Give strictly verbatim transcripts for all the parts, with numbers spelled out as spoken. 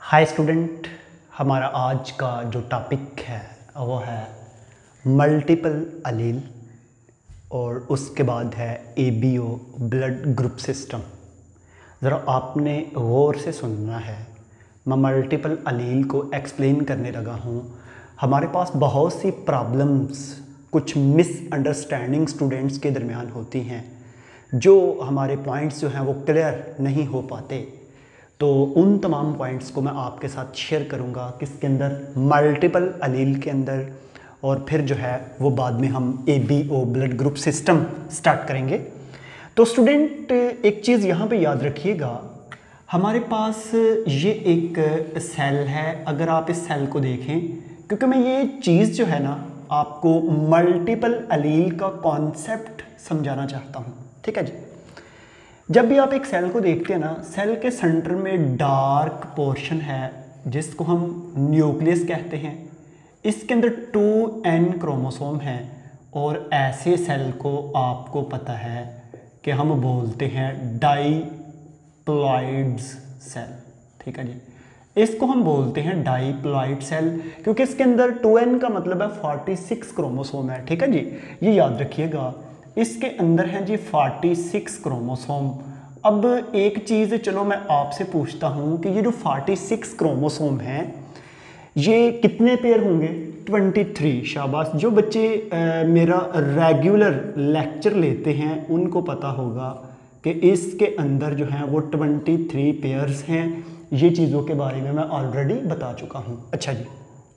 Hi student, हमारा आज का जो टॉपिक है वो है मल्टीपल अलील और उसके बाद है A B O blood group system. ज़रा आपने गौर से सुनना है। मैं मल्टीपल अलील को एक्सप्लेन करने लगा हूँ। हमारे पास बहुत सी प्रॉब्लम्स, कुछ मिसअंडरस्टैंडिंग स्टूडेंट्स के दरमियान होती हैं, जो हमारे पॉइंट्स जो हैं वो क्लियर नहीं हो पाते। तो उन तमाम पॉइंट्स को मैं आपके साथ शेयर करूंगा किसके अंदर, मल्टीपल अलील के अंदर, और फिर जो है वो बाद में हम A B O blood group system start करेंगे। तो स्टूडेंट एक चीज़ यहाँ पे याद रखिएगा, हमारे पास ये एक सेल है। अगर आप इस सेल को देखें, क्योंकि मैं ये चीज़ जो है ना आपको मल्टीपल अलील का कॉन्सेप्ट समझाना चाहता हूँ, ठीक है जी। जब भी आप एक सेल को देखते हैं ना, सेल के सेंटर में डार्क पोर्शन है जिसको हम न्यूक्लियस कहते हैं। इसके अंदर टू एन क्रोमोसोम है और ऐसे सेल को आपको पता है कि हम बोलते हैं डाईप्लॉइड्स सेल, ठीक है जी। इसको हम बोलते हैं डाईप्लॉइड सेल क्योंकि इसके अंदर टू एन का मतलब है फोर्टी सिक्स क्रोमोसोम है, ठीक है जी। ये याद रखिएगा, इसके अंदर है जी फोर्टी सिक्स क्रोमोसोम। अब एक चीज़ चलो मैं आपसे पूछता हूँ कि ये जो फोर्टी सिक्स क्रोमोसोम हैं ये कितने पेयर होंगे? तेईस। शाबाश, जो बच्चे आ, मेरा रेगुलर लेक्चर लेते हैं उनको पता होगा कि इसके अंदर जो हैं वो तेईस पेयर्स हैं। ये चीज़ों के बारे में मैं ऑलरेडी बता चुका हूँ। अच्छा जी,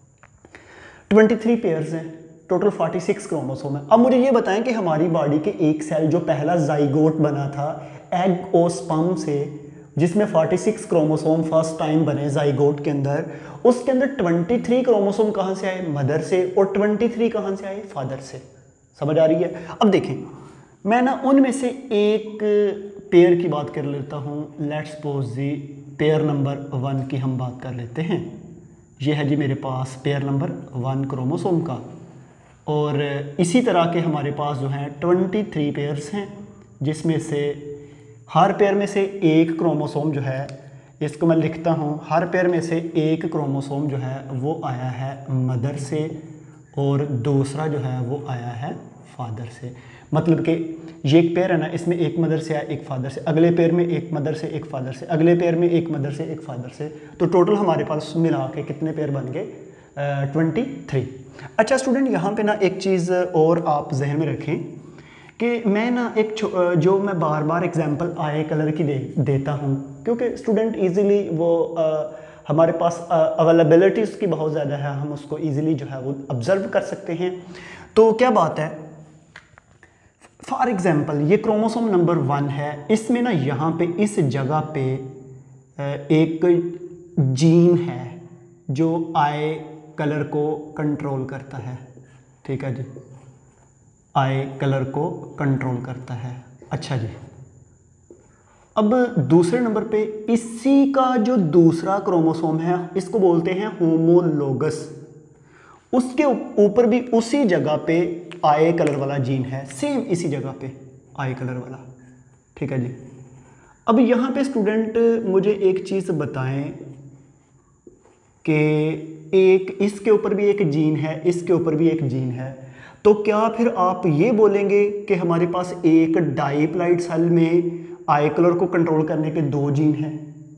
तेईस पेयर्स हैं, टोटल छियालीस क्रोमोसोम है। अब मुझे ये बताएं कि हमारी बॉडी के एक सेल जो पहला जाइगोट बना था एग और स्पर्म से, जिसमें छियालीस क्रोमोसोम फर्स्ट टाइम बने जाइगोट के अंदर, उसके अंदर तेईस क्रोमोसोम कहाँ से आए? मदर से। और तेईस कहाँ से आए? फादर से। समझ आ रही है? अब देखें, मैं ना उनमें से एक पेयर की बात कर लेता हूँ। लेट्स सपोज जी पेयर नंबर वन की हम बात कर लेते हैं। ये है जी मेरे पास पेयर नंबर वन क्रोमोसोम का, और इसी तरह के हमारे पास जो हैं तेईस पेयर्स हैं, जिसमें से हर पेयर में से एक क्रोमोसोम जो है, इसको मैं लिखता हूँ, हर पेयर में से एक क्रोमोसोम जो है वो आया है मदर से और दूसरा जो है वो आया है फादर से। मतलब कि ये एक पेयर है ना, इसमें एक मदर से आया, एक फादर से, अगले पेयर में एक मदर से एक फादर से, अगले पेयर में एक मदर से एक फादर से, तो टोटल हमारे पास मिला के कितने पेयर बन गए? Twenty three. अच्छा स्टूडेंट, यहाँ पे ना एक चीज़ और आप जहन में रखें कि मैं ना एक जो मैं बार बार एग्जांपल आए कलर की दे देता हूँ, क्योंकि स्टूडेंट इजीली वो आ, हमारे पास अवेलेबिलिटी उसकी बहुत ज़्यादा है, हम उसको इजीली जो है वो ऑब्जर्व कर सकते हैं। तो क्या बात है, फॉर एग्जांपल ये क्रोमोसोम नंबर वन है, इसमें ना यहाँ पे इस जगह पे एक जीन है जो आई कलर को कंट्रोल करता है, ठीक है जी, आई कलर को कंट्रोल करता है। अच्छा जी, अब दूसरे नंबर पे इसी का जो दूसरा क्रोमोसोम है इसको बोलते हैं होमोलोगस। उसके ऊपर भी उसी जगह पे आई कलर वाला जीन है, सेम इसी जगह पे आई कलर वाला, ठीक है जी। अब यहाँ पे स्टूडेंट मुझे एक चीज़ बताएं कि एक इसके ऊपर भी एक जीन है, इसके ऊपर भी एक जीन है, तो क्या फिर आप ये बोलेंगे कि हमारे पास एक डाईप्लॉइड सेल में आई कलर को कंट्रोल करने के दो जीन हैं?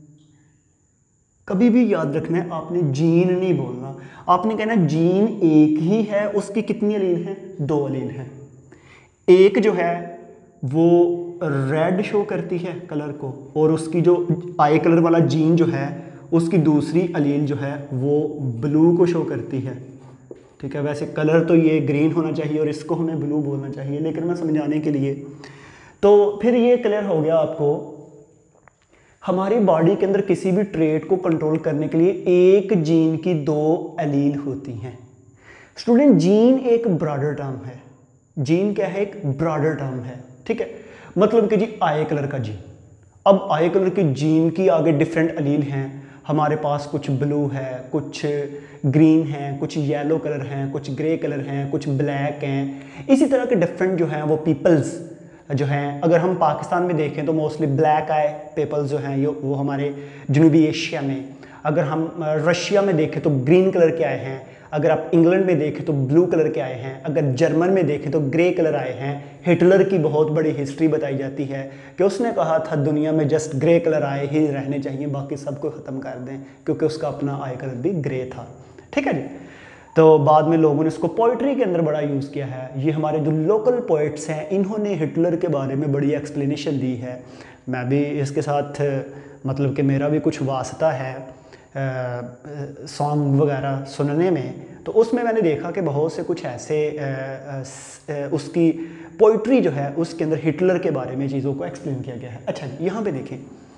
कभी भी याद रखना है, आपने जीन नहीं बोलना, आपने कहना जीन एक ही है, उसकी कितनी अलील हैं? दो अलील हैं। एक जो है वो रेड शो करती है कलर को, और उसकी जो आई कलर वाला जीन जो है उसकी दूसरी अलील जो है वो ब्लू को शो करती है, ठीक है। वैसे कलर तो ये ग्रीन होना चाहिए और इसको हमें ब्लू बोलना चाहिए, लेकिन मैं समझाने के लिए, तो फिर ये क्लियर हो गया आपको। हमारी बॉडी के अंदर किसी भी ट्रेट को कंट्रोल करने के लिए एक जीन की दो एलील होती हैं। स्टूडेंट, जीन एक ब्रॉडर टर्म है। जीन क्या है? एक ब्रॉडर टर्म है, ठीक है। मतलब कि जी आई कलर का जीन, अब आई कलर के जीन की आगे डिफरेंट अलील हैं। हमारे पास कुछ ब्लू है, कुछ ग्रीन है, कुछ येलो कलर हैं, कुछ ग्रे कलर हैं, कुछ ब्लैक हैं। इसी तरह के डिफरेंट जो हैं वो पीपल्स जो हैं, अगर हम पाकिस्तान में देखें तो मोस्टली ब्लैक आई पीपल्स जो हैं वो हमारे जनूबी एशिया में, अगर हम रशिया में देखें तो ग्रीन कलर के आए हैं, अगर आप इंग्लैंड में देखें तो ब्लू कलर के आए हैं, अगर जर्मन में देखें तो ग्रे कलर आए हैं। हिटलर की बहुत बड़ी हिस्ट्री बताई जाती है कि उसने कहा था दुनिया में जस्ट ग्रे कलर आए ही रहने चाहिए, बाकी सबको ख़त्म कर दें, क्योंकि उसका अपना आई कलर भी ग्रे था। ठीक है जी। तो बाद में लोगों ने इसको पोइट्री के अंदर बड़ा यूज़ किया है। ये हमारे जो लोकल पोइट्स हैं इन्होंने हिटलर के बारे में बड़ी एक्सप्लेनेशन दी है। मैं भी इसके साथ मतलब कि मेरा भी कुछ वास्ता है सॉन्ग वगैरह सुनने में, तो उसमें मैंने देखा कि बहुत से कुछ ऐसे आ, आ, उसकी पोइट्री जो है उसके अंदर हिटलर के बारे में चीज़ों को एक्सप्लेन किया गया है। अच्छा जी, यहाँ पे देखें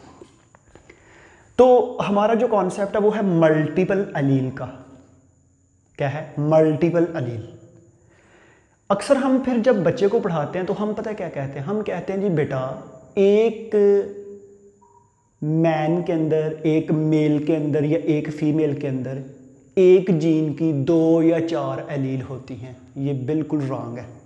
तो हमारा जो कॉन्सेप्ट है वो है मल्टीपल अलील का। क्या है? Multiple allele. अक्सर हम फिर जब बच्चे को पढ़ाते हैं तो हम पता क्या कहते हैं, हम कहते हैं जी बेटा एक मैन के अंदर, एक मेल के अंदर या एक फीमेल के अंदर एक जीन की दो या चार एलील होती हैं। ये बिल्कुल रॉन्ग है।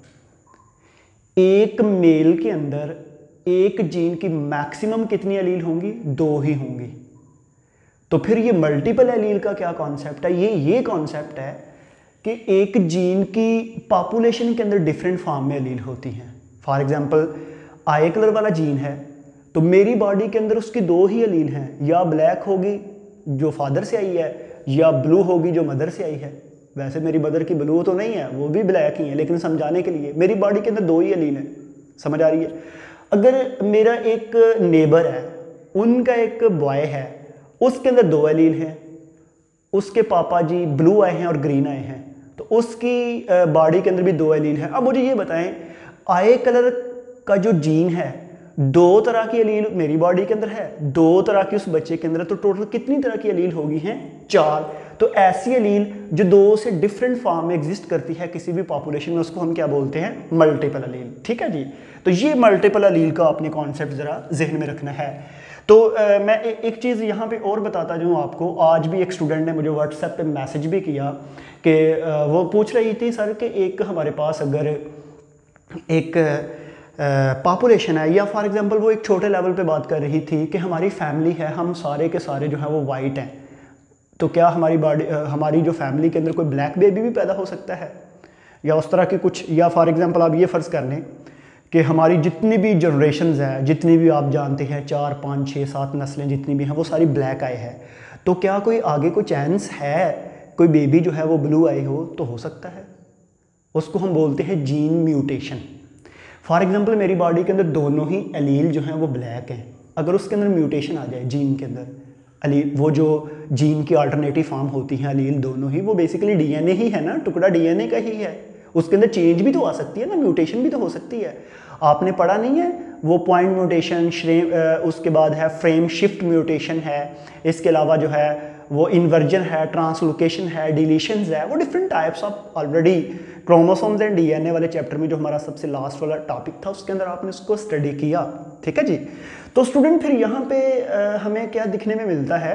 एक मेल के अंदर एक जीन की मैक्सिमम कितनी एलील होंगी? दो ही होंगी। तो फिर ये मल्टीपल एलील का क्या कॉन्सेप्ट है? ये ये कॉन्सेप्ट है कि एक जीन की पॉपुलेशन के अंदर डिफरेंट फॉर्म में एलील होती हैं। फॉर एग्जांपल आई कलर वाला जीन है तो मेरी बॉडी के अंदर उसकी दो ही एलील हैं, या ब्लैक होगी जो फादर से आई है या ब्लू होगी जो मदर से आई है। वैसे मेरी मदर की ब्लू तो नहीं है, वो भी ब्लैक ही है, लेकिन समझाने के लिए मेरी बॉडी के अंदर दो ही एलील हैं। समझ आ रही है? अगर मेरा एक नेबर है, उनका एक बॉय है, उसके अंदर दो एलील हैं, उसके पापा जी ब्लू आए हैं और ग्रीन आए हैं, तो उसकी बॉडी के अंदर भी दो एलील हैं। अब मुझे ये बताएं, आई कलर का जो जीन है दो तरह की एलील मेरी बॉडी के अंदर है, दो तरह की उस बच्चे के अंदर, तो टोटल कितनी तरह की एलील होगी हैं? चार। तो ऐसी एलील जो दो से डिफरेंट फॉर्म में एग्जिस्ट करती है किसी भी पॉपुलेशन में, उसको हम क्या बोलते हैं? Multiple allele. ठीक है जी। तो ये मल्टीपल एलील का आपने कॉन्सेप्ट जरा जहन में रखना है। तो आ, मैं ए, एक चीज़ यहाँ पे और बताता जाऊँ आपको। आज भी एक स्टूडेंट ने मुझे व्हाट्सएप पे मैसेज भी किया कि वो पूछ रही थी सर कि एक हमारे पास अगर एक पॉपुलेशन है, या फॉर एग्जांपल वो एक छोटे लेवल पे बात कर रही थी कि हमारी फैमिली है, हम सारे के सारे जो है वो वाइट हैं, तो क्या हमारी बॉडी हमारी जो फैमिली के अंदर कोई ब्लैक बेबी भी पैदा हो सकता है, या उस तरह की कुछ। या फॉर एग्जांपल आप ये फ़र्ज़ कर लें कि हमारी जितनी भी जनरेशन्स हैं, जितनी भी आप जानते हैं चार पाँच छः सात नस्लें जितनी भी हैं वो सारी ब्लैक आई है, तो क्या कोई आगे कोई चांस है कोई बेबी जो है वो ब्लू आई हो? तो हो सकता है। उसको हम बोलते हैं जीन म्यूटेशन। फॉर एग्जांपल मेरी बॉडी के अंदर दोनों ही एलील जो हैं वो ब्लैक हैं, अगर उसके अंदर म्यूटेशन आ जाए जीन के अंदर, एलील वो जो जीन की अल्टरनेटिव फॉर्म होती हैं एलील दोनों ही, वो बेसिकली डीएनए ही है ना, टुकड़ा डीएनए का ही है, उसके अंदर चेंज भी तो आ सकती है ना, म्यूटेशन भी तो हो सकती है। आपने पढ़ा नहीं है वो पॉइंट म्यूटेशन, श्रेम, उसके बाद है फ्रेम शिफ्ट म्यूटेशन है, इसके अलावा जो है वो इन्वर्जन है, ट्रांसलोकेशन है, डिलीशन है, वो different types of already chromosomes and DNA वाले चैप्टर में जो हमारा सबसे लास्ट वाला टॉपिक था उसके अंदर आपने उसको स्टडी किया। ठीक है जी। तो स्टूडेंट फिर यहाँ पे आ, हमें क्या दिखने में मिलता है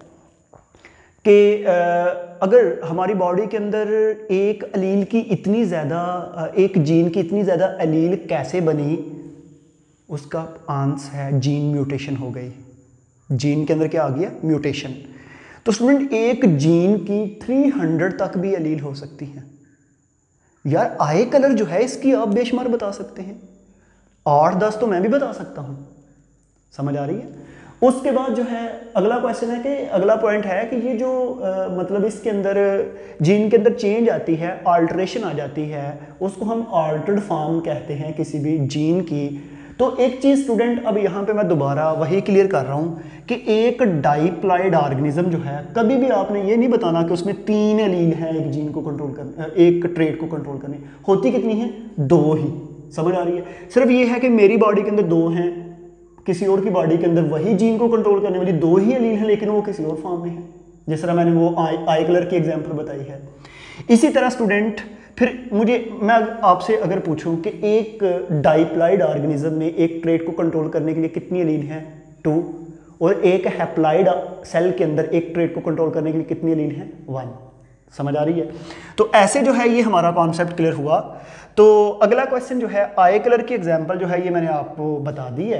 कि अगर हमारी बॉडी के अंदर एक एलील की इतनी ज़्यादा, एक जीन की इतनी ज़्यादा एलील कैसे बनी, उसका आंसर है जीन म्यूटेशन हो गई। जीन के अंदर क्या आ गया? म्यूटेशन। तो स्टूडेंट एक जीन की तीन सौ तक भी एलील हो सकती हैं। यार आई कलर जो है इसकी आप बेशुमार बता सकते हैं, आठ दस तो मैं भी बता सकता हूँ। समझ आ रही है? उसके बाद जो है अगला क्वेश्चन है कि अगला पॉइंट है कि ये जो आ, मतलब इसके अंदर जीन के अंदर चेंज आती है, अल्टरेशन आ जाती है, उसको हम अल्टर्ड फॉर्म कहते हैं किसी भी जीन की। तो एक चीज़ स्टूडेंट, अब यहाँ पे मैं दोबारा वही क्लियर कर रहा हूँ कि एक डाइप्लॉइड ऑर्गेनिज्म जो है, कभी भी आपने ये नहीं बताना कि उसमें तीन एलील हैं एक जीन को कंट्रोल करने, एक ट्रेट को कंट्रोल करने। होती कितनी है? दो ही। समझ आ रही है? सिर्फ ये है कि मेरी बॉडी के अंदर दो हैं, किसी और की बॉडी के अंदर वही जीन को कंट्रोल करने वाली दो ही एलील हैं, लेकिन वो किसी और फॉर्म में है, जिस तरह मैंने वो आई आई कलर की एग्जांपल बताई है। इसी तरह स्टूडेंट फिर मुझे, मैं आपसे अगर पूछूं कि एक डाइप्लॉइड ऑर्गेनिज्म में एक ट्रेट को कंट्रोल करने के लिए कितनी एलील हैं? टू। और एक हैप्लॉइड सेल के अंदर एक ट्रेट को कंट्रोल करने के लिए कितनी एलील हैं? वन। समझ आ रही है? तो ऐसे जो है ये हमारा कॉन्सेप्ट क्लियर हुआ। तो अगला क्वेश्चन जो है आई कलर की एग्जांपल जो है ये मैंने आपको बता दी है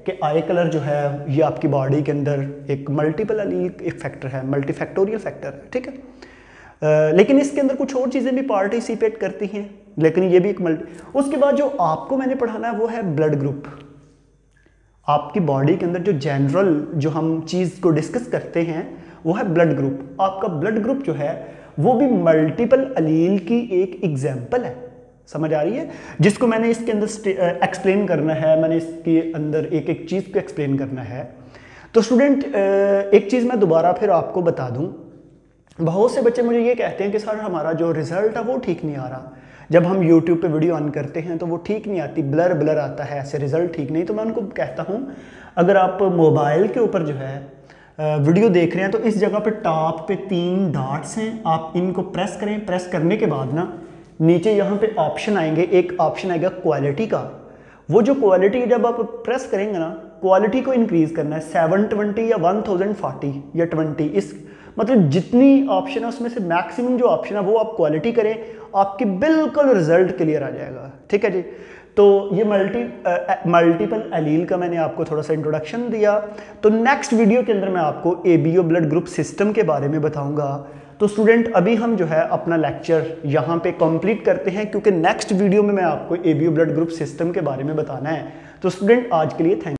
कि आई कलर जो है ये आपकी बॉडी के अंदर एक मल्टीपल अलील एक फैक्टर है, मल्टीफैक्टोरियल फैक्टर है, ठीक है। uh, लेकिन इसके अंदर कुछ और चीज़ें भी पार्टिसिपेट करती हैं, लेकिन ये भी एक मल्टी। उसके बाद जो आपको मैंने पढ़ाना है वो है ब्लड ग्रुप। आपकी बॉडी के अंदर जो जनरल जो हम चीज़ को डिस्कस करते हैं वो है ब्लड ग्रुप। आपका ब्लड ग्रुप जो है वो भी मल्टीपल अलील की एक एग्जाम्पल है, समझ आ रही है, जिसको मैंने इसके अंदर एक्सप्लेन करना है, मैंने इसके अंदर एक एक चीज़ को एक्सप्लेन करना है। तो स्टूडेंट एक चीज़ मैं दोबारा फिर आपको बता दूं, बहुत से बच्चे मुझे ये कहते हैं कि सर हमारा जो रिज़ल्ट है वो ठीक नहीं आ रहा, जब हम यूट्यूब पे वीडियो ऑन करते हैं तो वो ठीक नहीं आती, ब्लर ब्लर आता है, ऐसे रिज़ल्ट ठीक नहीं। तो मैं उनको कहता हूँ अगर आप मोबाइल के ऊपर जो है वीडियो देख रहे हैं तो इस जगह पे टॉप पे तीन डॉट्स हैं, आप इनको प्रेस करें। प्रेस करने के बाद ना नीचे यहाँ पे ऑप्शन आएंगे, एक ऑप्शन आएगा क्वालिटी का। वो जो क्वालिटी जब आप प्रेस करेंगे ना, क्वालिटी को इंक्रीज़ करना है सेवन ट्वेंटी या वन थाउजेंड फोर्टी या ट्वेंटी, इस मतलब जितनी ऑप्शन है उसमें से मैक्सिमम जो ऑप्शन है वो आप क्वालिटी करें, आपकी बिल्कुल रिजल्ट क्लियर आ जाएगा, ठीक है जी। तो ये मल्टी मल्टीपल एलील का मैंने आपको थोड़ा सा इंट्रोडक्शन दिया। तो नेक्स्ट वीडियो के अंदर मैं आपको एबीओ ब्लड ग्रुप सिस्टम के बारे में बताऊंगा। तो स्टूडेंट अभी हम जो है अपना लेक्चर यहाँ पे कंप्लीट करते हैं, क्योंकि नेक्स्ट वीडियो में मैं आपको एबीओ ब्लड ग्रुप सिस्टम के बारे में बताना है। तो स्टूडेंट आज के लिए थैंक